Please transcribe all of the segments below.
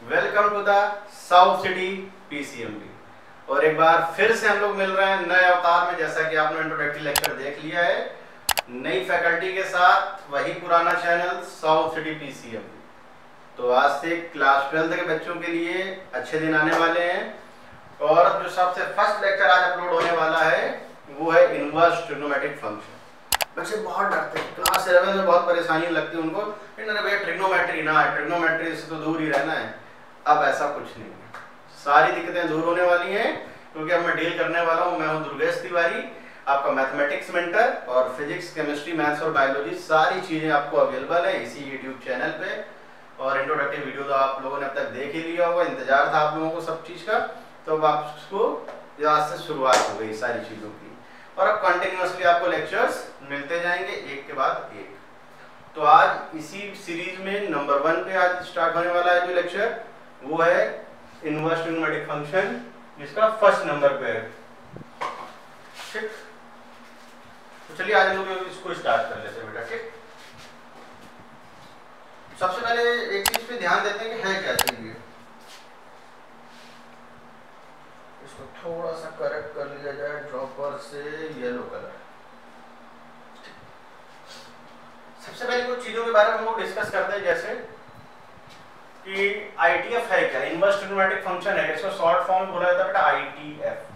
Welcome to the South City PCMB. और एक बार फिर से हम लोग मिल रहे हैं नए अवतार में। जैसा कि आपने इंट्रोडक्टरी लेक्चर देख लिया है, नई फैकल्टी के साथ वही पुराना चैनल साउथ सिटी पीसीएमबी। तो आज से क्लास 12 के बच्चों के लिए अच्छे दिन आने वाले हैं और जो सबसे फर्स्ट लेक्चर आज अपलोड होने वाला है वो है इनवर्स ट्रिग्नोमेट्रिक फंक्शन। बच्चे बहुत डरते हैं, क्लास 7 में बहुत परेशानी लगती है उनको, भैया ट्रिग्नोमेट्री ना है, ट्रिग्नोमेट्री से तो दूर ही रहना है। अब ऐसा कुछ नहीं है, सारी दिक्कतें दूर होने वाली हैं क्योंकि अब मैं डील करने वाला हूँ। मैं हूँ दुर्गेश तिवारी, आपका मैथमेटिक्स मेंटर, और फिजिक्स, केमिस्ट्री, मैथ्स और बायोलॉजी सारी चीज़ें आपको अवेलेबल है इसी यूट्यूब चैनल पे। और इंट्रोडक्टिव वीडियो तो आप लोगों ने अब तक देख ही लिया होगा, इंतजार था आप लोगों को सब चीज़ का। तो अब आपको आज से शुरुआत हो गई सारी चीज़ों की, और अब कंटिन्यूसली आपको लेक्चर्स मिलते जाएंगे एक के बाद एक। तो आज इसी सीरीज में नंबर 1 पे आज स्टार्ट होने वाला है जो लेक्चर, वो है इनवर्स ट्रिग्नोमेट्रिक फंक्शन, जिसका फर्स्ट नंबर पे है। ठीक, तो चलिए आज हम लोग इसको स्टार्ट कर लेते हैं बेटा। ठीक, सबसे पहले एक चीज पे ध्यान देते हैं कि है क्या चीज ये। इसको थोड़ा सा करेक्ट कर लिया जाए, ड्रॉपर से येलो कलर। सबसे पहले कुछ चीजों के बारे में हम लोग डिस्कस करते हैं, जैसे कि आईटीएफ है क्या, इनवर्स ट्रिग्नोमेट्रिक फंक्शन है, इसको शॉर्ट फॉर्म बोला जाता है बेटा आईटीएफ।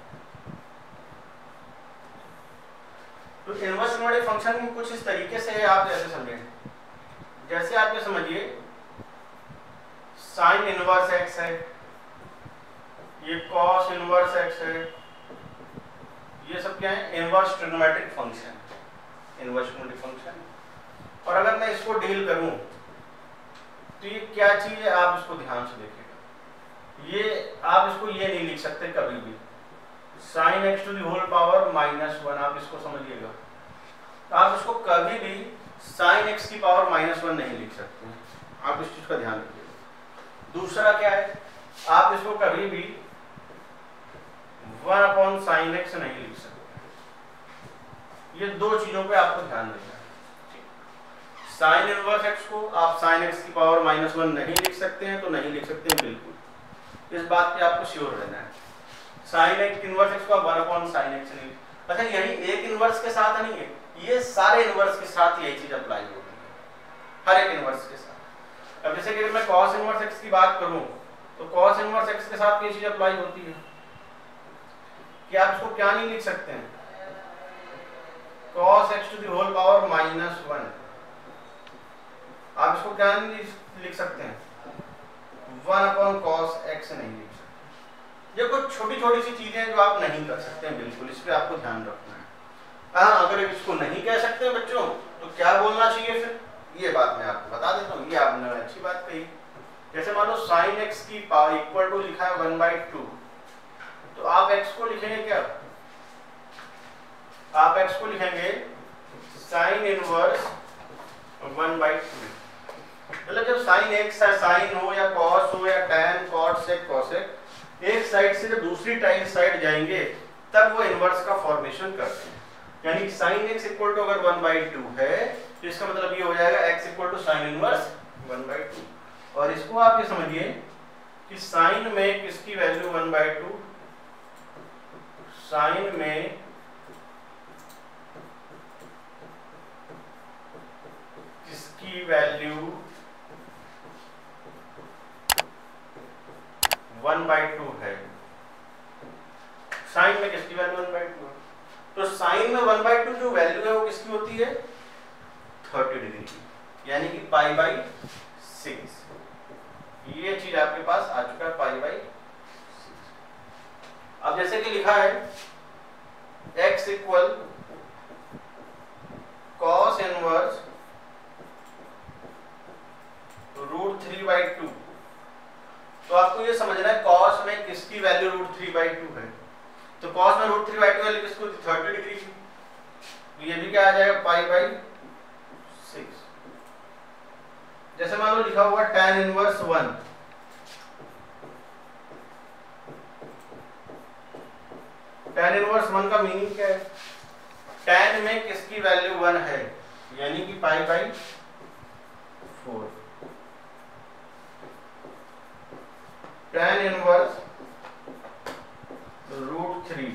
तो इनवर्स ट्रिग्नोमेट्रिक फंक्शन कुछ इस तरीके से है, आप जैसे समझें, जैसे आप ये समझिए साइन इनवर्स एक्स है, ये कॉस इनवर्स एक्स है, ये सब क्या है, inverse trigonometric function, inverse trigonometric function. और अगर मैं इसको डील करूं तो ये क्या चीज है, आप इसको ध्यान से देखिएगा। ये आप इसको ये नहीं लिख सकते कभी भी sine x to the whole power -1, आप इसको समझिएगा। आप इसको कभी भी साइन एक्स की पावर -1 नहीं लिख सकते, आप इस चीज का ध्यान रखिएगा। दूसरा क्या है, आप इसको कभी भी 1/sin x नहीं लिख सकते। ये दो चीजों पे आपको ध्यान देना है। साइन इनवर्स एक्स को आप साइन एक्स की पावर -1 नहीं लिख सकते हैं, तो नहीं लिख सकते हैं बिल्कुल, इस बात पे आपको श्योर रहना है। साइन एक्स इनवर्स एक्स को आप 1/sin x नहीं। अच्छा, यही एक इनवर्स के साथ नहीं है, ये सारे इनवर्स के साथ यही चीज अप्लाई होती है, हर एक इनवर्स के साथ। अब जैसे कि मैं cos इनवर्स x की बात करूं तो cos इनवर्स x के साथ ये चीज अप्लाई होती है कि आप इसको क्या नहीं लिख सकते हैं, cos x to the whole power -1, आप इसको क्या नहीं लिख सकते हैं, 1/cos x नहीं लिख सकते। ये कुछ छोटी छोटी सी चीजें जो आप नहीं कर सकते हैं बिल्कुल, इस पे आपको ध्यान रखना है। हाँ, अगर इसको नहीं कह सकते हैं बच्चों तो क्या बोलना चाहिए फिर, ये बात मैं आपको बता देता हूँ। ये आपने अच्छी बात कही, जैसे मान लो sin x की पावर इक्वल टू लिखा है 1/2, तो आप x को लिखेंगे क्या, आप x को लिखेंगे sin इनवर्स 1/2। मतलब जब साइन एक्स है, साइन हो या कॉस हो या टैन, कॉट सेक, कोसेक, एक साइड से जब दूसरी साइड जाएंगे तब वो इनवर्स का फॉर्मेशन करते हैं। यानी साइन एक्स इक्वल टू अगर 1/2 है तो इसका मतलब ये हो जाएगा x equal to sine inverse 1/2। और इसको आप ये समझिए कि साइन में किसकी वैल्यू 1/2, साइन में किसकी वैल्यू 1/2 है, साइन में किसकी वैल्यू 1/2 है। तो साइन में 1/2 जो वैल्यू है वो किसकी होती है, 30 डिग्री की, यानी कि π/6। ये चीज आपके पास आ चुका है π/6। अब जैसे कि लिखा है x इक्वल cos इनवर्स √3/2, तो आपको ये समझना है cos में किसकी वैल्यू √3/2 है। तो cos में √3/2 वैल्यू किसको, 30 डिग्री की, तो ये भी क्या आ जाएगा π/6। जैसे मान लो लिखा हुआ tan इनवर्स 1, tan इनवर्स 1 का मीनिंग क्या है, tan में किसकी वैल्यू 1 है, यानी कि π/4। tan inverse √3।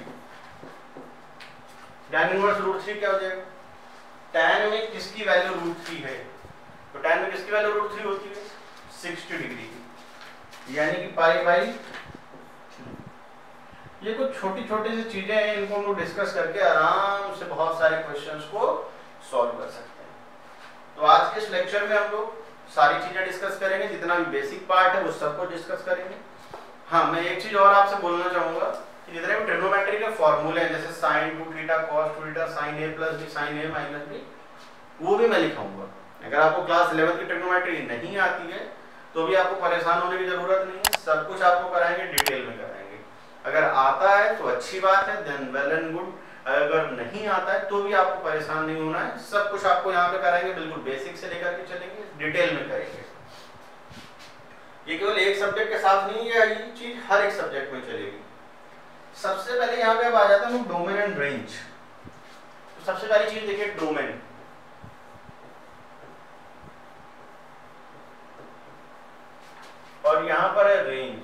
tan इनवर्स √3 क्या हो जाएगा? tan में किसकी वैल्यू √3 है? तो tan में किसकी वैल्यू √3 होती है? 60 डिग्री की, यानी कि पाई/। ये कुछ छोटी छोटी सी चीजें हैं, इनको हम लोग डिस्कस करके आराम से बहुत सारे क्वेश्चंस को सॉल्व कर सकते हैं। तो आज के इस लेक्चर में हम लोग सारी चीजें डिस्कस करेंगे, जितना भी बेसिक पार्ट है वो सबको डिस्कस करेंगे। हाँ, मैं एक चीज और आपसे बोलना चाहूंगा कि जितने भी ट्रिग्नोमेट्री के फॉर्मूले हैं, जैसे sin 2 theta cos 2 theta sin a + b sin a - b, वो भी मैं लिखाऊंगा। अगर आपको क्लास 11 की ट्रिग्नोमेट्री नहीं आती है तो भी आपको परेशान होने की जरूरत नहीं है, सब कुछ आपको कराएंगे, डिटेल में कराएंगे। अगर आता है तो अच्छी बात है, देन वेल एंड गुड। अगर नहीं आता है तो भी आपको परेशान नहीं होना है, सब कुछ आपको यहाँ पे कराएंगे, बिल्कुल बेसिक से लेकर के चलेंगे, डिटेल में करेंगे। ये केवल एक सब्जेक्ट के साथ नहीं है, ये चीज हर एक सब्जेक्ट में चलेगी। सबसे पहले यहाँ पे अब आ जाता है डोमेन एंड रेंज। तो सबसे पहली चीज देखिए डोमेन। और यहाँ पर है रेंज,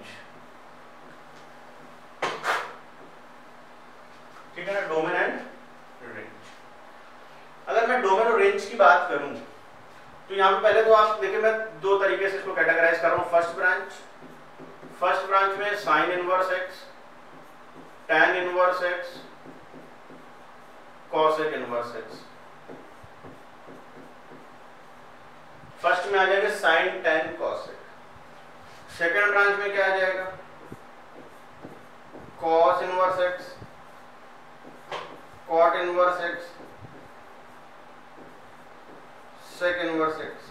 ठीक है ना, डोमेन एंड रेंज। अगर मैं डोमेन और रेंज की बात करूं तो यहाँ पे पहले तो आप देखिए, मैं दो तरीके से इसको कैटेगराइज कर रहा हूं। फर्स्ट ब्रांच में sin inverse x, tan inverse x, cosec inverse x। First में आ जाएगा sin tan cosec। Second branch में क्या आ जाएगा? cos inverse x, cot inverse x, sec inverse x।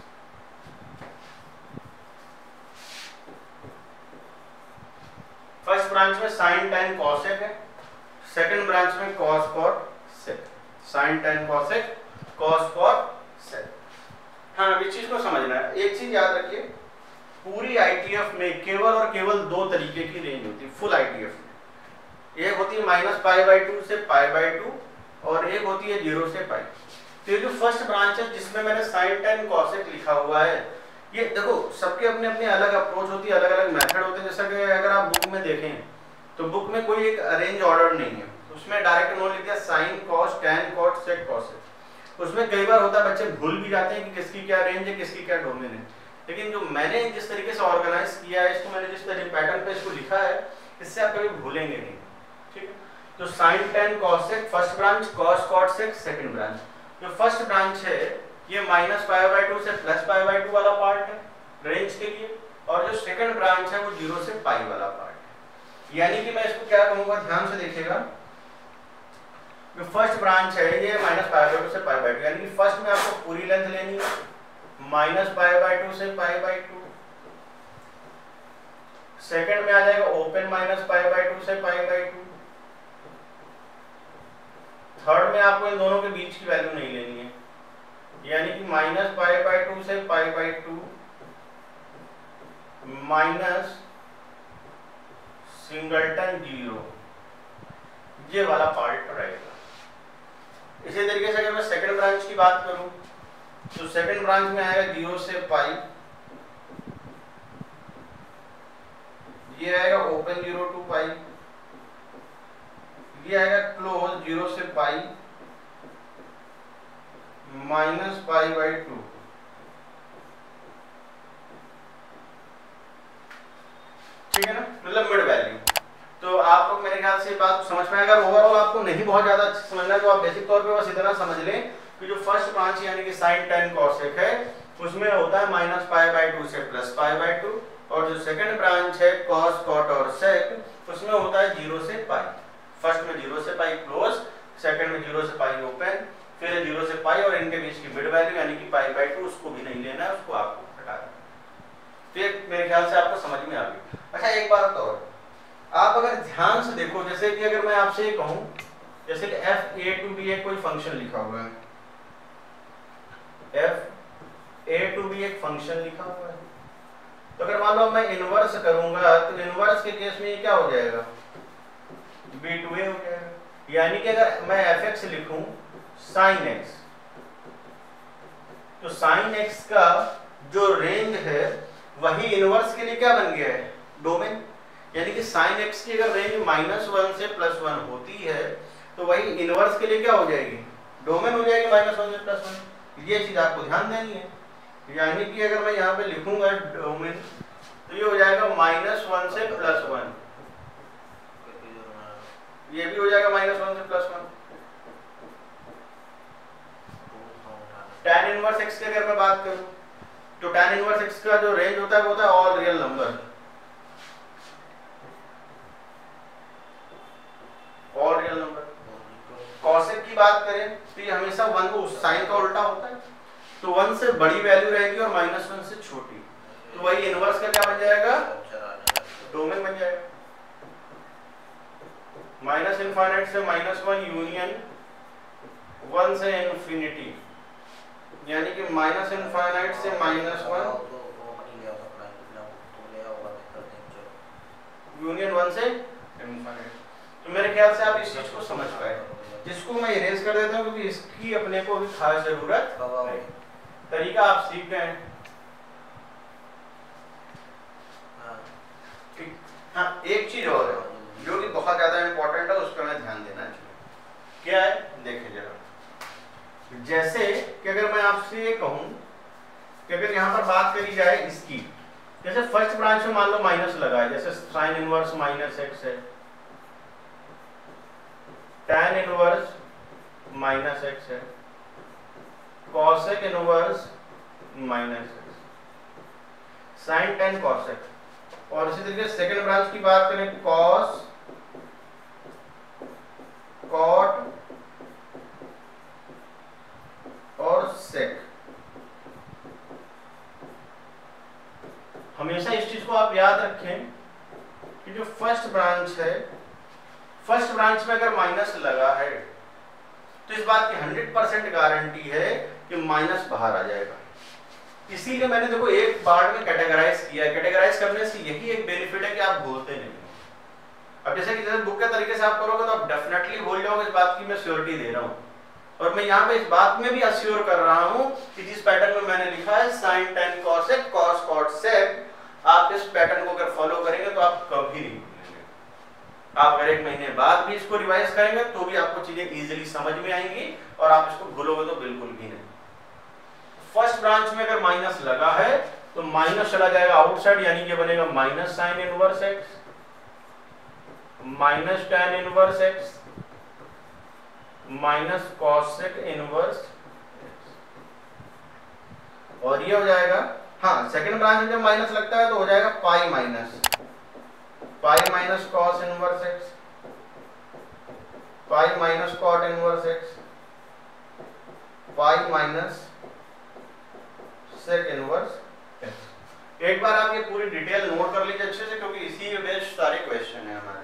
First branch में sin tan cosec है, सेकेंड ब्रांच में cos cot sec। sin tan cosec, cos cot sec। हाँ, अब इस चीज को समझना है। एक चीज याद रखिए, पूरी आईटीएफ में केवल और केवल दो तरीके की रेंज होती है फुल आईटीएफ में। एक होती है -π/2 से π/2 और एक होती है 0 से π। तो ये जो फर्स्ट ब्रांच है जिसमें मैंने sin tan cosec लिखा हुआ है, ये देखो सबके अपने अपने अलग अप्रोच होती है, अलग अलग मेथड होते हैं। जैसा कि अगर आप बुक में देखें तो बुक में कोई एक अरेंज ऑर्डर नहीं है, उसमें डायरेक्ट उन्होंने लिख दिया sin cos tan cot sec cosec। उसमें कई बार होता है बच्चे भूल भी जाते हैं कि किसकी क्या रेंज है, किसकी क्या डोमेन है। लेकिन जो मैंने जिस तरीके से ऑर्गेनाइज किया है इसको, मैंने जिस तरीके पैटर्न पे इसको लिखा है, इससे आप कभी भूलेंगे नहीं, ठीक है। तो sin tan cosec first branch, cos cot sec second branch. जो फर्स्ट ब्रांच है ये -π/2 से +π/2 वाला पार्ट है रेंज के लिए, और जो सेकंड ब्रांच है वो 0 से π वाला पार्ट है। यानी कि मैं इसको क्या कहूंगा, ध्यान से देखिएगा। जो फर्स्ट ब्रांच है ये -π/2 से π/2, यानी कि फर्स्ट में आपको पूरी लेंथ लेनी है -π/2 से π/2। सेकंड में आ जाएगा ओपन -π/2 से π/2। थर्ड में आपको इन दोनों के बीच की वैल्यू नहीं लेनी है, यानी कि -π/2 से π/2 माइनस सिंगलटन 0, ये वाला पार्ट रहेगा। इसी तरीके से अगर मैं सेकंड ब्रांच की बात करूं तो सेकंड ब्रांच में आएगा 0 से π, ये आएगा ओपन 0 to π, ये आएगा क्लोज 0 से π -π/2। ठीक है ना, मतलब मिड वैल्यू। तो आप लोग मेरे ख्याल से बात समझ में आएगा। ओवरऑल आपको नहीं बहुत ज्यादा अच्छे समझना है, तो आप बेसिक तौर पे बस इतना समझ लें कि जो फर्स्ट ब्रांच यानी कि sin tan cosec है उसमें होता है -π/2 से +π/2, और जो सेकंड ब्रांच है cos cot और sec उसमें होता है 0 से π। फर्स्ट में 0 से π क्लोज, सेकंड में 0 से π ओपन, फिर 0 से π और इनके बीच की मिड वैल्यू यानी कि π/2, उसको भी नहीं लेना है, उसको आपको हटा देना। तो मेरे ख्याल से आपको समझ में आ गई। अच्छा, एक बात और, आप अगर ध्यान से देखो, जैसे कि अगर मैं आपसे ये कहूं, जैसे कि f(a to b) एक कोई फंक्शन लिखा हुआ है, f(a to b) एक फंक्शन लिखा हुआ है, तो अगर मान लो मैं इनवर्स करूंगा तो इनवर्स के केस में ये क्या हो जाएगा, b to a हो जाएगा। यानी कि अगर मैं fx लिखूं sin x, तो sin x का जो रेंज है वही इनवर्स के लिए क्या बन गया है, डोमेन। यानी कि साइन एक्स की अगर रेंज -1 से +1 होती है तो वही इनवर्स के लिए क्या हो जाएगी, डोमेन हो जाएगी -1 से +1। ये चीज आपको ध्यान देनी है। यानी कि अगर मैं यहाँ पे लिखूंगा डोमेन तो ये हो जाएगा -1 से +1, ये भी हो जाएगा -1 से +1। tan इनवर्स x की अगर मैं बात करूं तो tan इनवर्स x का जो रेंज होता है वो होता है all real number, all real number. Cosec की बात करें तो ये हमेशा 1 को साइन का उल्टा होता है, तो 1 से बड़ी वैल्यू रहेगी और -1 से छोटी, तो वही इनवर्स का क्या बन जाएगा, डोमेन बन जाएगा। -∞ से -1 यूनियन 1 से इन्फिनिटी, यानी कि -∞ से -1 यूनियन 1 से इन्फिनिटी। तो मेरे ख्याल से आप इस चीज को समझ पाए, जिसको मैं इरेज कर देता हूँ क्योंकि इसकी अपने को भी खास जरूरत है। तरीका आप सीख गए हैं। ठीक, हाँ एक चीज और है जो कि बहुत ज्यादा इंपॉर्टेंट है, उस पर हमें ध्यान देना चाहिए। क्या है, देखिए जरा, जैसे कि अगर मैं आपसे ये कहूं कि अगर यहाँ पर बात करी जाए इसकी, जैसे फर्स्ट ब्रांच में मान लो माइनस लगा है, जैसे साइन इनवर्स -x है, tan इनवर्स -x है, cosec inverse -x, sin tan cosec। और इसी तरीके से सेकंड ब्रांच की बात करें, cos cot और sec। हमेशा इस चीज को आप याद रखें कि जो फर्स्ट ब्रांच है, फर्स्ट ब्रांच में अगर माइनस लगा है तो इस बात की 100% गारंटी है कि माइनस बाहर आ जाएगा। इसीलिए मैंने देखो एक पार्ट में कैटेगराइज किया है। कैटेगराइज करने से यही एक बेनिफिट है कि आप भूलते नहीं हो। अब जैसे कि जैसे बुक के तरीके से आप करोगे तो आप डेफिनेटली भूल जाओगे, इस बात की मैं श्योरिटी दे रहा हूँ। और मैं यहाँ पे इस बात में भी अश्योर कर रहा हूँ कि जिस पैटर्न में मैंने लिखा है sin tan cosec cos cot sec, आप इस पैटर्न को अगर फॉलो करेंगे तो आप कभी नहीं भूलेंगे। आप अगर एक महीने बाद भी इसको रिवाइज करेंगे तो भी आपको चीजें इजीली समझ में आएंगी और आप इसको भूलोगे तो बिल्कुल भी नहीं। फर्स्ट ब्रांच में अगर माइनस लगा है तो माइनस चला जाएगा आउटसाइड, यानी कि बनेगा -sin inverse x -tan inverse x -cosec inverse x, और ये हो जाएगा, हाँ सेकंड ब्रांच में जब माइनस लगता है तो हो जाएगा pi minus cos inverse x, pi minus cot inverse x, pi minus sec inverse x। एक बार आप ये पूरी डिटेल नोट कर लीजिए अच्छे से, क्योंकि इसी पे बेस्ड सारे क्वेश्चन हैं हमारे।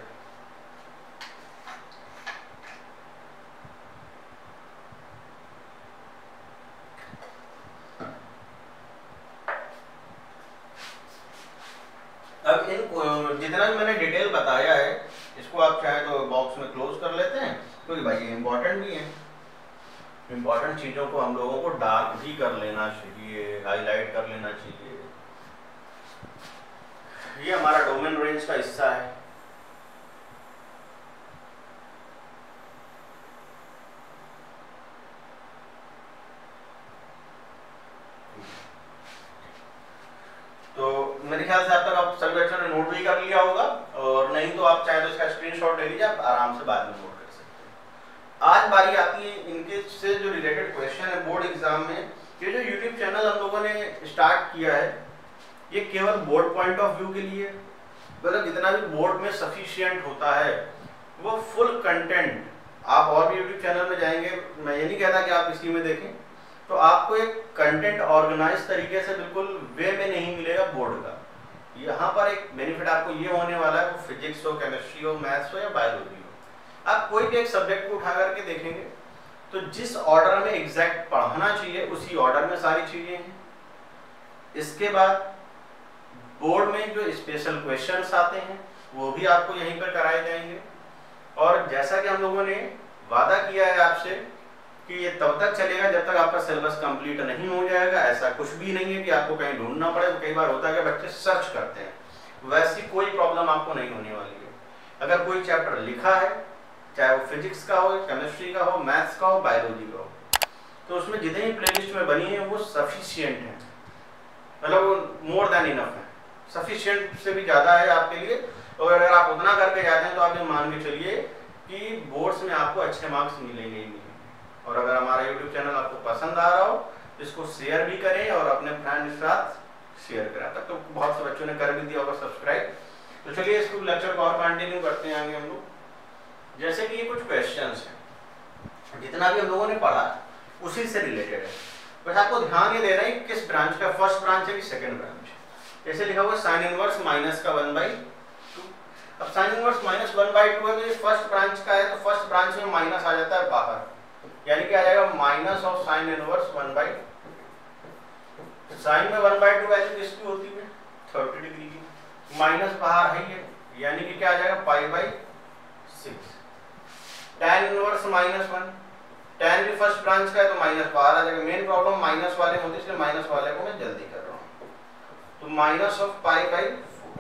अब इन जितना भी मैंने डिटेल बताया है इसको आप चाहे तो बॉक्स में क्लोज कर लेते हैं, क्योंकि भाई ये इंपॉर्टेंट भी है। इंपॉर्टेंट चीजों को हम लोगों को डार्क भी कर लेना चाहिए, हाईलाइट कर लेना चाहिए। ये हमारा डोमेन रेंज का हिस्सा है। तो मेरे ख्याल से अब तक आप सभी बच्चों ने नोट भी कर लिया होगा, और नहीं तो आप चाहे तो इसका स्क्रीनशॉट ले लीजिए, आप आराम से बाद में नोट कर सकते हैं। आज बारी आती है इनके से जो रिलेटेड क्वेश्चन है बोर्ड एग्जाम में। ये जो यूट्यूब चैनल हम लोगों ने स्टार्ट किया है ये केवल बोर्ड पॉइंट ऑफ व्यू के लिए, मतलब जितना भी बोर्ड में सफिशिएंट होता है वो फुल कंटेंट आप और भी यूट्यूब चैनल में जाएंगे, मैं ये नहीं कहता कि आप इसी में देखें, तो आपको एक कंटेंट ऑर्गेनाइज तरीके से बिल्कुल वे में नहीं मिलेगा बोर्ड का। यहाँ पर एक बेनिफिट आपको ये होने वाला है, वो फिजिक्स हो, केमिस्ट्री हो, मैथ्स हो या बायोलॉजी हो, आप कोई भी एक सब्जेक्ट को उठा करके देखेंगे तो जिस ऑर्डर में एग्जैक्ट पढ़ना चाहिए उसी ऑर्डर में सारी चीजें हैं। इसके बाद बोर्ड में जो स्पेशल क्वेश्चंस आते हैं वो भी आपको यहीं पर कराए जाएंगे। और जैसा कि हम लोगों ने वादा किया है आपसे कि ये तब तक चलेगा जब तक आपका सिलेबस कंप्लीट नहीं हो जाएगा। ऐसा कुछ भी नहीं है कि आपको कहीं ढूंढना पड़े। तो कई बार होता है कि बच्चे सर्च करते हैं, वैसी कोई प्रॉब्लम आपको नहीं होने वाली है। अगर कोई चैप्टर लिखा है, चाहे वो फिजिक्स का हो, केमिस्ट्री का हो, मैथ्स का हो, बायोलॉजी का हो, तो उसमें जितनी प्लेलिस्ट में बनी है वो सफिशिएंट है, मतलब वो मोर देन इनफ है, सफिशिएंट से भी ज़्यादा है आपके लिए। और अगर आप उतना करके जाते हैं तो आप ये मान के चलिए कि बोर्ड्स में आपको अच्छे मार्क्स मिलेंगे ही मिलेंगे। और अगर हमारा यूट्यूब चैनल आपको पसंद आ रहा हो तो इसको शेयर भी करें और अपने फ्रेंड के साथ शेयर करें। तब तो बहुत से बच्चों ने कर भी दिया होगा सब्सक्राइब। तो चलिए इसको लेक्चर को और कंटिन्यू करते हैं आगे हम लोग। जैसे कि ये कुछ क्वेश्चंस हैं, जितना भी हम लोगों ने पढ़ा उसी से रिलेटेड है, बस आपको ध्यान ये देना है किस ब्रांच का, फर्स्ट ब्रांच है कि सेकंड ब्रांच। जैसे लिखा हुआ साइन इनवर्स माइनस का 1/2। अब साइन इनवर्स माइनस 1/2 है तो ये फर्स्ट ब्रांच का है, तो फर्स्ट ब्रांच में माइनस आ जाता है बाहर, यानी कि आ जाएगा minus of sine inverse 1/2। Sine में 1/2 वैल्यू किसकी होती है? 30 डिग्री की। माइनस बाहर है ये, यानी कि क्या आ जाएगा π/6। tan इनवर्स -1, tan भी फर्स्ट ब्रांच का है तो माइनस बाहर आ जाएगा। मेन प्रॉब्लम माइनस वाले में होती है, इसलिए माइनस वाले को मैं जल्दी कर रहा हूँ। तो माइनस ऑफ π/4।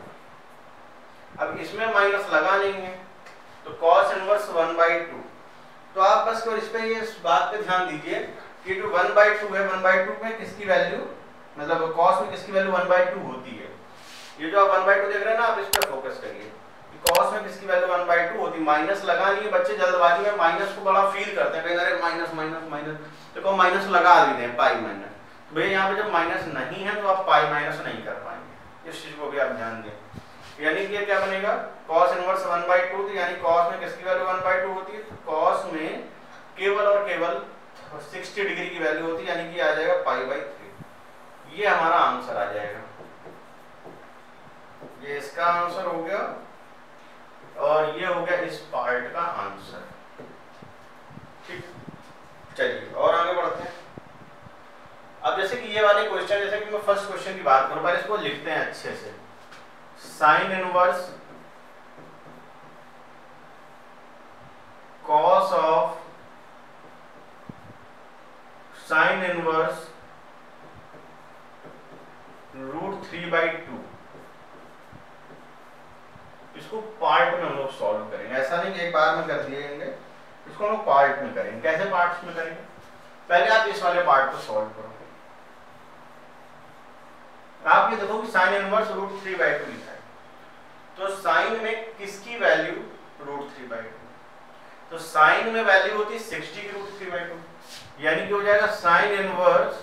अब इसमें माइनस लगा नहीं है तो cos इनवर्स 1/2। तो आप बस इस पे ये बात पे ध्यान दीजिए कि जो 1/2 है, 1/2 में किसकी वैल्यू, मतलब cos में किसकी वैल्यू 1/2 होती है। ये जो आप 1/2 देख रहे हैं ना, आप इस पर फोकस करिए कि cos में किसकी वैल्यू 1/2 होती है। माइनस लगा नहीं है, बच्चे जल्दबाजी में माइनस को बड़ा फील करते हैं, कहीं अरे माइनस माइनस माइनस, तो माइनस लगा भी दें पाई माइनस। तो भैया यहाँ पे जब माइनस नहीं है तो आप पाई माइनस नहीं कर पाएंगे, इस चीज को भी आप ध्यान दें। यानी कि क्या बनेगा, cos इनवर्स 1/2, तो यानी cos में किसकी वैल्यू 1/2 होती है, तो cos में केवल और केवल 60 डिग्री की वैल्यू होती है, यानी कि आ जाएगा π/3। ये हमारा आंसर आ जाएगा, ये इसका आंसर हो गया और ये हो गया इस पार्ट का आंसर। ठीक, चलिए और आगे बढ़ते हैं। अब जैसे कि ये वाले क्वेश्चन, जैसे कि मैं फर्स्ट क्वेश्चन की बात करूं, पहले इसको लिखते हैं अच्छे से। Sine inverse cos of sine inverse √3/2। इसको पार्ट में हम लोग सॉल्व करेंगे, ऐसा नहीं कि एक बार में कर दिएंगे, इसको हम लोग पार्ट में करेंगे। कैसे पार्ट्स में करेंगे, पहले आप इस वाले पार्ट को सॉल्व करो। आप ये देखो कि साइन इनवर्स √3/2 लिखा है, तो साइन में किसकी वैल्यू √3/2, तो साइन में वैल्यू होती है 60 की √3/2, यानी कि हो जाएगा साइन इनवर्स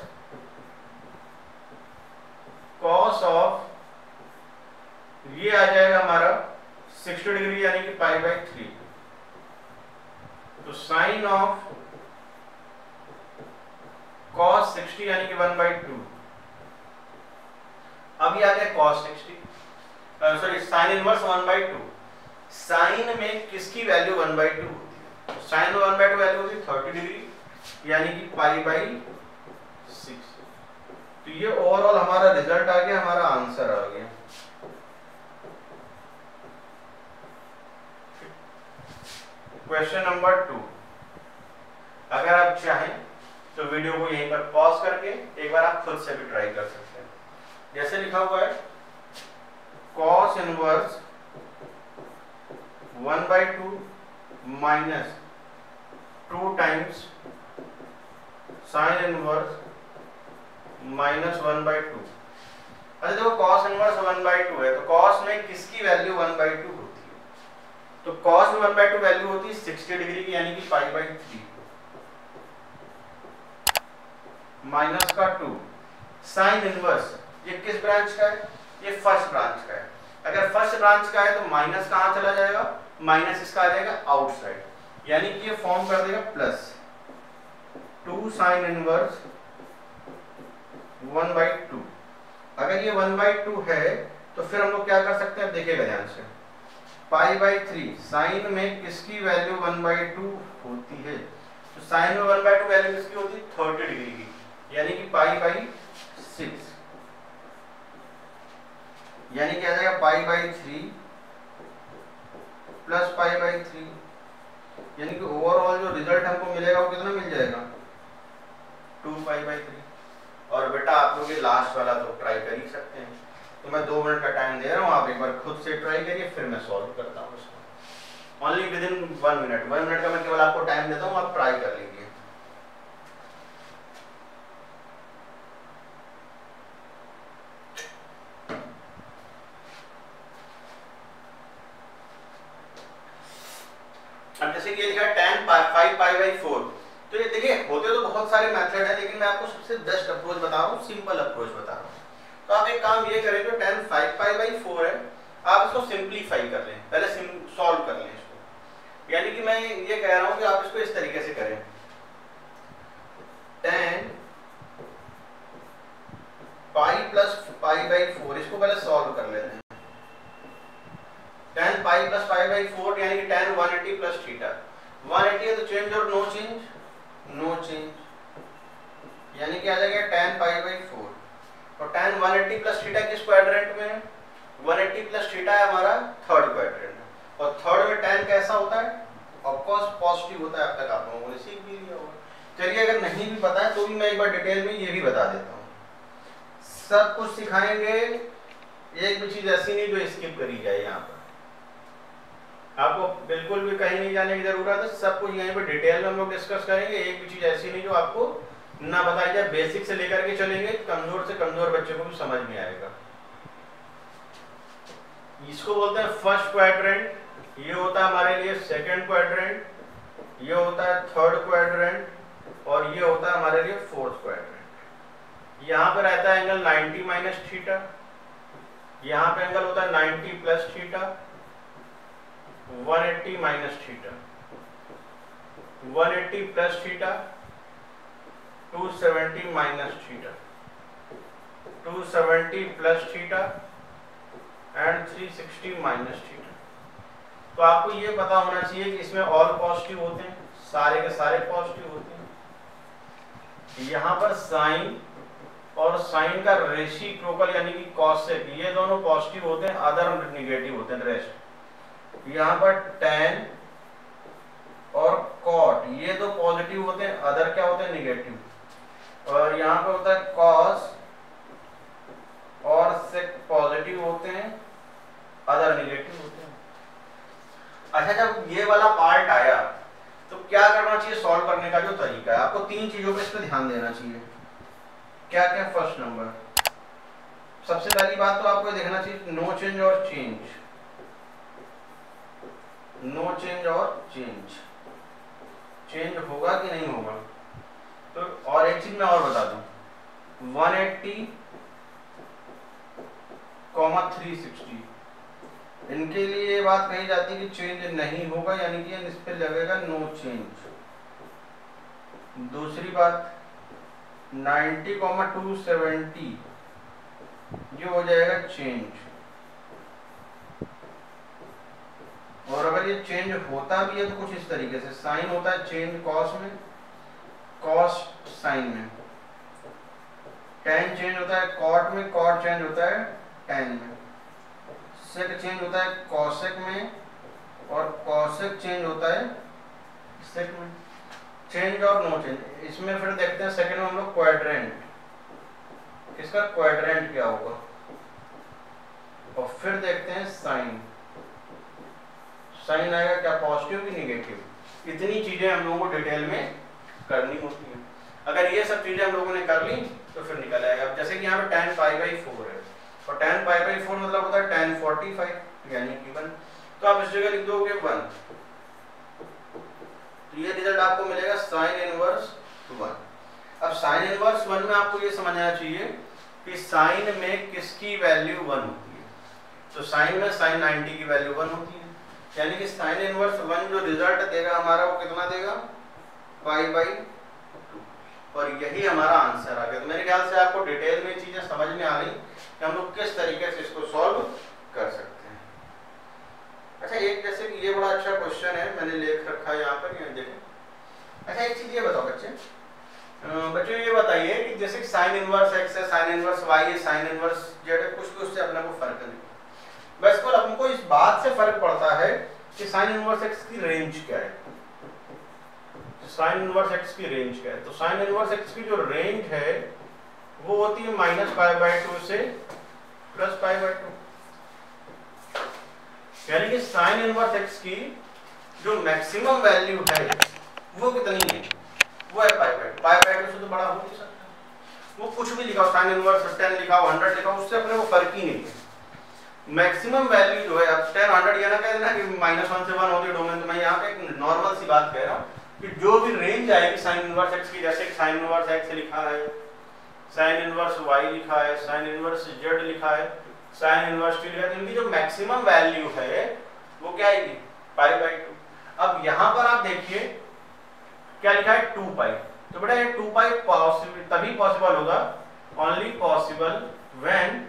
cos ऑफ, ये आ जाएगा हमारा 60 डिग्री यानी कि π/3। तो साइन ऑफ cos 60 यानी कि 1/2। अब ये आ गया cos 60, sorry sine inverse 1/2। Sine में किसकी वैल्यू 1/2 होती है, साइन में 1/2 वैल्यू होती है 30 डिग्री यानी कि π/6। तो ये ओवरऑल हमारा रिजल्ट आ गया, हमारा आंसर आ गया। क्वेश्चन नंबर 2, अगर आप चाहें तो वीडियो को यहीं पर पॉज करके एक बार आप खुद से भी ट्राई कर सकते हैं। जैसे लिखा हुआ है cos inverse 1/2 minus 2 times sine inverse -1/2। अच्छा देखो cos इनवर्स 1/2 है, तो cos में किसकी वैल्यू 1/2 होती है, तो cos में 1/2 वैल्यू होती है 60 डिग्री की यानी कि π/3 माइनस का 2। साइन इनवर्स ये किस ब्रांच का है, ये फर्स्ट ब्रांच का है। अगर फर्स्ट ब्रांच का है तो माइनस कहाँ चला जाएगा, माइनस इसका आ जाएगा आउटसाइड, यानी कि ये फॉर्म कर देगा +2 साइन इनवर्स 1/2। अगर ये 1/2 है तो फिर हम लोग क्या कर सकते हैं, देखिएगा ध्यान से, π/3 साइन में किसकी वैल्यू 1/2 होती है, तो साइन में 1/2 वैल्यू किसकी होती है 30 डिग्री की, यानी कि π/6, यानी क्या आ जाएगा π/3 प्लस π/3, यानी कि ओवरऑल जो रिजल्ट हमको मिलेगा वो कितना मिल जाएगा 2π/3। और बेटा आप लोग ये लास्ट वाला तो ट्राई कर ही सकते हैं, तो मैं 2 मिनट का टाइम दे रहा हूँ, आप एक बार खुद से ट्राई करिए, फिर मैं सॉल्व करता हूँ इसको। Only with in 1 minute, 1 minute का मैं केवल आपको टाइम देता हूँ, आप ट्राई कर लीजिए। अब जैसे कि ये लिखा है tan 5π/4, तो ये देखिए होते तो बहुत सारे मेथड है, लेकिन मैं आपको सबसे बेस्ट अप्रोच बता रहा हूँ, सिंपल अप्रोच बता रहा हूँ। तो आप एक काम ये करें, जो tan 5π/4 है आप इसको सिंप्लीफाई कर लें, पहले सॉल्व कर लें इसको। यानी कि मैं ये कह रहा हूँ कि आप इसको इस तरीके से करें, tan π+π/4, इसको पहले सॉल्व कर लेते हैं। tan π+π/4 यानी कि tan 180 प्लस थीटा, 180 है तो चेंज और नो चेंज, नो चेंज, यानी कि आ जाएगा tan π/4। और tan 180 प्लस थीटा किस क्वाड्रेंट में है? 180 प्लस थीटा है हमारा थर्ड क्वाड्रेंट में, और थर्ड में tan कैसा होता है? ऑफ कोर्स पॉजिटिव होता है। अब तक आप लोगों ने सीख भी लिया होगा। चलिए अगर नहीं भी पता है तो भी मैं एक बार डिटेल में ये भी बता देता हूँ। सब कुछ सिखाएंगे, एक भी चीज ऐसी नहीं जो स्किप करी जाए। यहाँ पर आपको बिल्कुल भी कहीं नहीं जाने की जरूरत है, सब कुछ यहीं पर डिटेल में हम लोग डिस्कस करेंगे। एक भी चीज ऐसी नहीं जो आपको ना बताई जाए, बेसिक से लेकर के चलेंगे, कमजोर से कमजोर बच्चे को भी समझ में आएगा। इसको बोलते हैं फर्स्ट क्वाड्रेंट, ये होता है हमारे लिए सेकंड क्वाड्रेंट, ये होता है थर्ड क्वाड्रेंट, और ये होता है हमारे लिए फोर्थ क्वाड्रेंट। यहाँ पे रहता है एंगल 90 माइनस थीटा, यहाँ पे एंगल होता है 90 plus theta, 180 minus theta, 180 plus theta, 270 minus theta, 270 plus theta and 360 minus theta. तो आपको ये पता होना चाहिए कि इसमें ऑल पॉजिटिव होते हैं, सारे के सारे पॉजिटिव होते हैं। यहाँ पर साइन और साइन का रेसिप्रोकल यानी कि कॉसेक, ये दोनों पॉजिटिव होते हैं, अदर निगेटिव होते हैं रेस्ट। यहाँ पर tan और cot, ये दो पॉजिटिव होते हैं, अदर क्या होते हैं? निगेटिव। और यहाँ पे होता है cos और sec पॉजिटिव होते हैं, अदर निगेटिव होते हैं। अच्छा, जब ये वाला पार्ट आया तो क्या करना चाहिए सॉल्व करने का जो तरीका है? आपको 3 चीजों पे इस पे ध्यान देना चाहिए। क्या क्या? फर्स्ट नंबर, सबसे पहली बात तो आपको देखना चाहिए नो चेंज और चेंज, नो चेंज और चेंज, चेंज होगा कि नहीं होगा। तो और एक चीज मैं और बता दूं, 180, 360, इनके लिए ये बात कही जाती है कि चेंज नहीं होगा, यानी कि इस पे लगेगा नो चेंज। दूसरी बात 90, 270, ये हो जाएगा चेंज। और अगर ये चेंज होता भी है तो कुछ इस तरीके से, साइन होता है चेंज कॉस में, कॉस साइन में, tan चेंज होता है कॉट में, कॉट चेंज होता है tan में, सेक चेंज होता है कॉसेक में, और कॉसेक चेंज होता है सेक में। चेंज और नो चेंज, इसमें फिर देखते हैं सेकंड में हम लोग क्वाड्रेंट, इसका क्वाड्रेंट क्या होगा, और फिर देखते हैं साइन, साइन आएगा क्या पॉजिटिव की निगेटिव। इतनी चीजें हम लोगों को डिटेल में करनी होती हैं। अगर ये सब चीजें हम लोगों ने कर ली तो फिर निकल आएगा। जैसे कि यहाँ पे tan π/4 है, और tan π/4 मतलब होता है tan 45 यानी कि 1, तो आप इस जगह लिख दोगे 1, तो ये रिजल्ट आपको मिलेगा साइन इनवर्स 1। अब साइन इनवर्स 1 में आपको ये समझना चाहिए कि साइन में किसकी वैल्यू 1 होती है। तो साइन में साइन 90 की वैल्यू 1 होती है, यानी कि साइन इनवर्स 1 जो रिजल्ट देगा हमारा वो कितना देगा? π/2, और यही हमारा आंसर आ गया। तो मेरे ख्याल से आपको डिटेल में चीजें समझ में आ गई कि हम लोग किस तरीके से इसको सॉल्व कर सकते हैं। अच्छा, एक जैसे कि ये बड़ा अच्छा क्वेश्चन है, मैंने लिख रखा है यहाँ पर, ये देखें। अच्छा, एक चीज ये बताओ बच्चों ये बताइए कि जैसे कि साइन इनवर्स x है, साइन इनवर्स y है, साइन इनवर्स z है, कुछ भी उससे अपने को फर्क नहीं, बस केवल हमको इस बात से फर्क पड़ता है कि साइन इनवर्स x की रेंज क्या है। साइन इनवर्स x की रेंज क्या है? तो साइन इनवर्स x की जो रेंज है वो होती है -π/2 से प्लस पाई बाई 2, यानी कि साइन इनवर्स एक्स की जो मैक्सिमम वैल्यू है वो कितनी है, वो है पाई बाई 2। पाई बाई 2 से तो बड़ा हो नहीं सकता, वो कुछ भी लिखा हो, साइन इनवर्स 10 लिखा हो, 100 लिखा हो, उससे अपने को फर्क ही नहीं है। मैक्सिमम वैल्यू जो है, अब 10 100 ये ना कह देना कि -1 से 1 होती है डोमेन, तो मैं यहाँ पे एक नॉर्मल सी बात कह रहा हूँ कि जो भी रेंज आएगी साइन इनवर्स एक्स की, जैसे साइन इनवर्स एक्स लिखा है, साइन इनवर्स वाई लिखा है, साइन इनवर्स जेड लिखा है, साइन इनवर्स टी लिखा है, इनकी जो मैक्सिमम वैल्यू है वो क्या आएगी, पाई बाई 2। अब यहाँ पर आप देखिए क्या लिखा है, 2 पाई। तो बेटा ये 2 पाई तभी पॉसिबल होगा, only possible when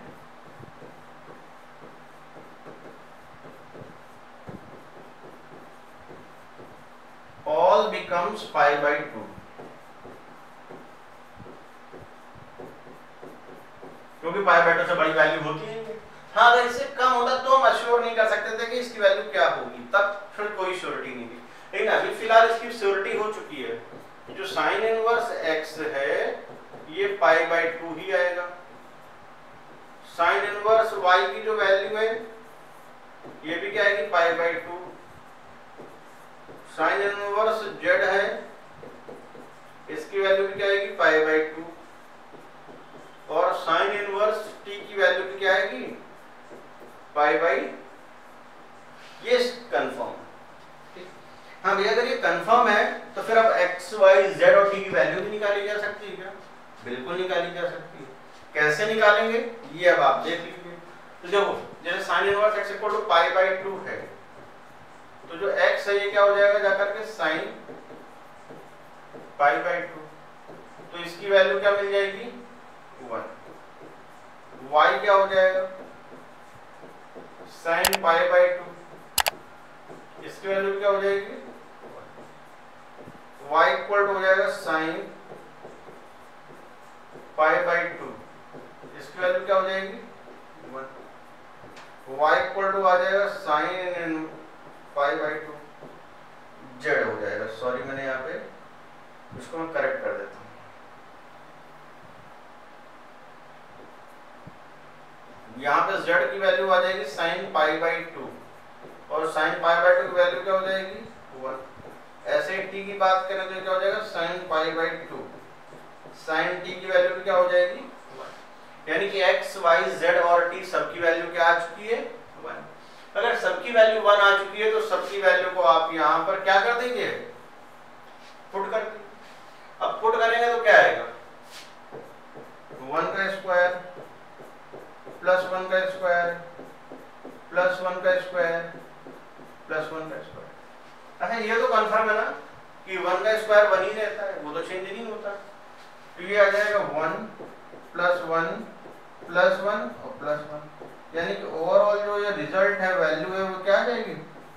all becomes pi by 2, क्योंकि पाई बाई 2 से बड़ी वैल्यू होती है। हाँ, अगर इससे कम होता तो हम अश्योर नहीं कर सकते थे कि इसकी वैल्यू क्या होगी, तब फिर कोई श्योरिटी नहीं थी। लेकिन अभी फिलहाल इसकी श्योरिटी हो चुकी है, जो साइन इनवर्स एक्स है ये पाई बाई 2 ही आएगा। साइन इनवर्स वाई की जो वैल्यू है ये भी क्या आएगी, pi by 2। Sine inverse z है, इसकी वैल्यू भी क्या आएगी, पाई बाई 2। और साइन इनवर्स टी की वैल्यू भी क्या आएगी, पाई बाई, ये कंफर्म है। हाँ भैया, अगर ये कंफर्म है तो फिर अब एक्स वाई जेड और टी की वैल्यू भी निकाली जा सकती है क्या, बिल्कुल निकाली जा सकती है। कैसे निकालेंगे ये अब आप देख लीजिए। तो देखो, जैसे sine inverse x equal to pi by 2 है, तो जो x है ये क्या हो जाएगा जाकर के साइन पाई बाई 2, तो इसकी वैल्यू क्या मिल जाएगी, 1। y क्या हो जाएगा, साइन पाई बाई 2, इसकी वैल्यू क्या हो जाएगी, 1। y इक्वल हो जाएगा साइन पाई बाई 2, इसकी वैल्यू क्या हो जाएगी, 1। y इक्वल आ जाएगा साइन पाई बाई 2, जेड हो जाएगा। सॉरी, मैंने यहाँ पे इसको मैं करेक्ट कर देता हूँ। यहाँ पे जेड की वैल्यू आ जाएगी साइन पाई बाई 2, और साइन पाई बाई 2 की वैल्यू क्या हो जाएगी, 1। ऐसे टी की बात करें तो क्या हो जाएगा, sine pi by 2, sine t की वैल्यू क्या हो जाएगी, 1। यानी कि एक्स वाई जेड और टी सबकी वैल्यू क्या आ चुकी है, 1। अगर सबकी वैल्यू 1 आ चुकी है तो सबकी वैल्यू को आप यहाँ पर क्या कर देंगे, पुट कर देंगे। अब पुट करेंगे तो क्या आएगा, 1 का स्क्वायर प्लस 1 का स्क्वायर प्लस 1 का स्क्वायर प्लस 1 का स्क्वायर। अच्छा, ये तो कंफर्म है ना कि 1 का स्क्वायर 1 ही रहता है, वो तो चेंज नहीं होता। तो ये आ जाएगा 1 प्लस 1 प्लस 1 और प्लस 1, यानी कि ओवरऑल जो ये रिजल्ट है, वैल्यू है, वो क्या आ जाएगी,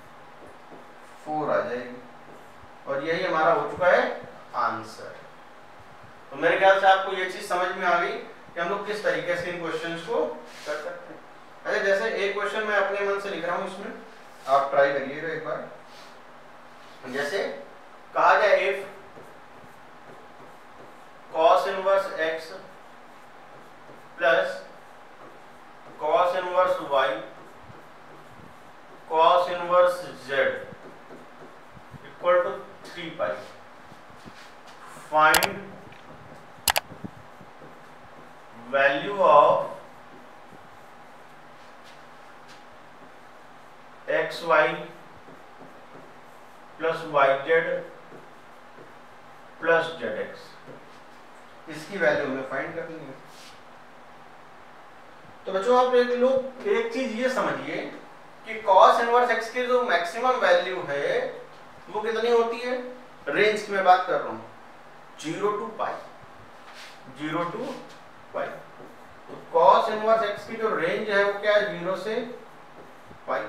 4 आ जाएगी। और यही हमारा हो चुका है आंसर। तो मेरे ख्याल से आपको ये चीज समझ में आ गई कि हम लोग किस तरीके से इन क्वेश्चंस को कर सकते हैं। अच्छा, जैसे एक क्वेश्चन मैं अपने मन से लिख रहा हूँ, इसमें आप ट्राई करिएगा एक बार। जैसे कहा जाए if cos inverse x plus cos inverse y cos inverse z equal to 3 pi, find value of x y plus y z plus z x, इसकी वैल्यू हमें फाइंड करनी है। तो बच्चों आप एक चीज ये समझिए कि cos इनवर्स x की जो मैक्सिमम वैल्यू है वो कितनी होती है, रेंज की मैं बात कर रहा हूं, 0 to पाई, 0 to पाई। तो cos इनवर्स x की जो रेंज है वो क्या है, 0 से पाई,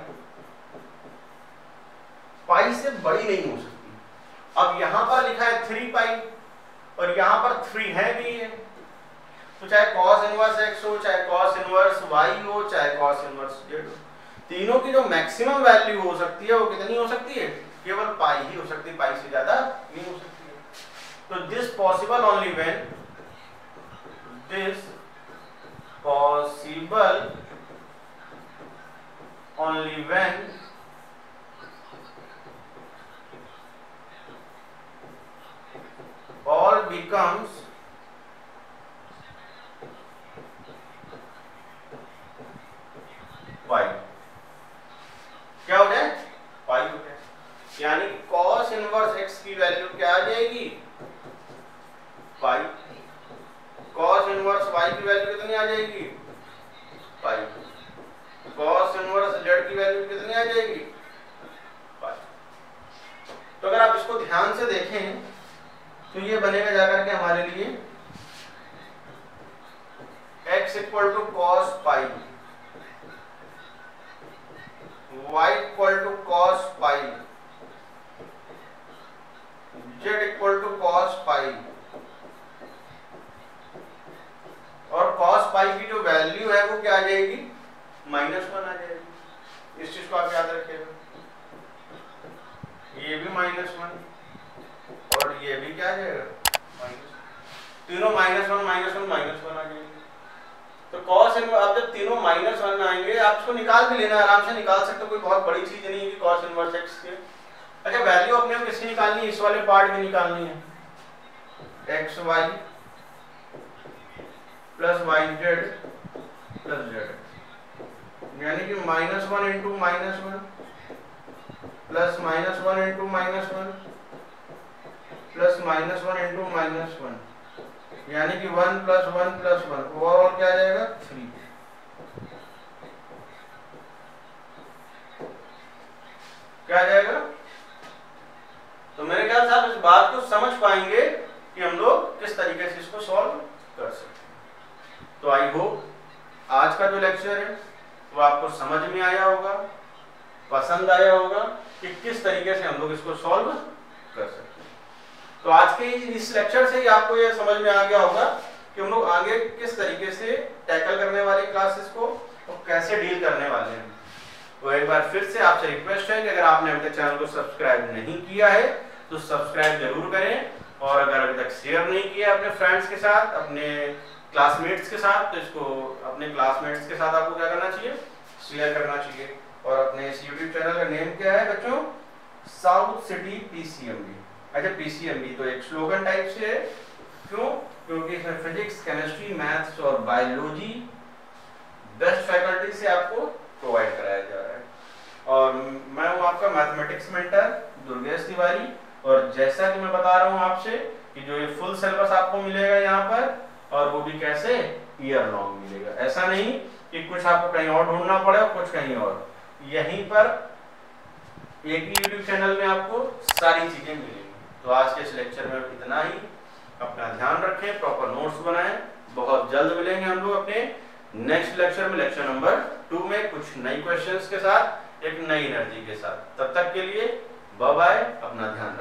पाई से बड़ी नहीं हो सकती। अब यहां पर लिखा है 3 पाई और यहां पर 3 है भी है, तो चाहे cos इनवर्स x हो, चाहे cos इनवर्स y हो, चाहे cos इनवर्स z हो, तीनों की जो मैक्सिमम वैल्यू हो सकती है वो कितनी हो सकती है, केवल पाई ही हो सकती है, पाई से ज्यादा नहीं हो सकती है। तो this possible only when, this possible only when all becomes pi. क्या हो जाए? पाई हो जाए। यानी cos इनवर्स x की वैल्यू क्या आ जाएगी? पाई। cos इनवर्स y की वैल्यू कितनी आ जाएगी? पाई। cos इनवर्स z की वैल्यू कितनी आ जाएगी? पाई। तो अगर आप इसको ध्यान से देखें तो ये बनेगा जाकर के हमारे लिए x इक्वल टू cos पाई, y इक्वल टू cos पाई, z इक्वल टू cos पाई। और cos पाई की जो वैल्यू है वो क्या आ जाएगी? -1 आ जाएगी। इस चीज को आप याद रखिएगा। ये भी -1 और ये भी क्या आ जाएगा? तीनों -1 -1 आ जाएंगे। तो cos इनवर्स, आप जब तीनों -1 में आएंगे आप इसको निकाल भी लेना, आराम से निकाल सकते हो, कोई बहुत बड़ी चीज नहीं है कि cos इनवर्स x के। अच्छा, वैल्यू अपने को किसकी निकालनी है? इस वाले पार्ट की निकालनी है, xy plus yz plus z, यानी कि -1 into -1 plus -1 into -1 plus -1 into -1, यानी कि 1 प्लस 1 प्लस 1, ओवरऑल क्या आ जाएगा? 3। क्या आ जाएगा? तो मेरे ख्याल से आप इस बात को समझ पाएंगे कि हम लोग किस तरीके से इसको सॉल्व कर सकते हैं। तो आई होप आज का जो लेक्चर है वो आपको समझ में आया होगा, पसंद आया होगा कि किस तरीके से हम लोग इसको सॉल्व कर सकते हैं। तो आज के इस लेक्चर से ही आपको ये समझ में आ गया होगा कि हम लोग आगे किस तरीके से टैकल करने वाले क्लासेस को और कैसे डील करने वाले हैं। तो एक बार फिर से आपसे रिक्वेस्ट है कि अगर आपने अभी तक चैनल को सब्सक्राइब नहीं किया है तो सब्सक्राइब जरूर करें, और अगर अभी तक शेयर नहीं किया अपने फ्रेंड्स के साथ, अपने क्लासमेट्स के साथ, तो इसको अपने क्लासमेट्स के साथ आपको क्या करना चाहिए? शेयर करना चाहिए। और अपने इस YouTube चैनल का नेम क्या है बच्चों? South city PCMB। अच्छा, PCMB तो एक स्लोगन टाइप से है, क्यों? क्योंकि इसमें फिजिक्स, केमिस्ट्री, मैथ्स और बायोलॉजी बेस्ट फैकल्टी से आपको प्रोवाइड कराया जा रहा है। और मैं हूँ आपका मैथमेटिक्स मेंटर दुर्गेश तिवारी, और जैसा कि मैं बता रहा हूँ आपसे कि जो ये फुल सिलेबस आपको मिलेगा यहाँ पर, और वो भी कैसे? ईयर लॉन्ग मिलेगा। ऐसा नहीं कि कुछ आपको कहीं और ढूंढना पड़े और कुछ कहीं और, यहीं पर एक ही YouTube चैनल में आपको सारी चीजें मिलेंगी। तो आज के इस लेक्चर में इतना ही। अपना ध्यान रखें, प्रॉपर नोट्स बनाएं। बहुत जल्द मिलेंगे हम लोग अपने नेक्स्ट लेक्चर में, लेक्चर नंबर 2 में, कुछ नई क्वेश्चंस के साथ, एक नई एनर्जी के साथ। तब तक के लिए बाय बाय, अपना ध्यान रखें।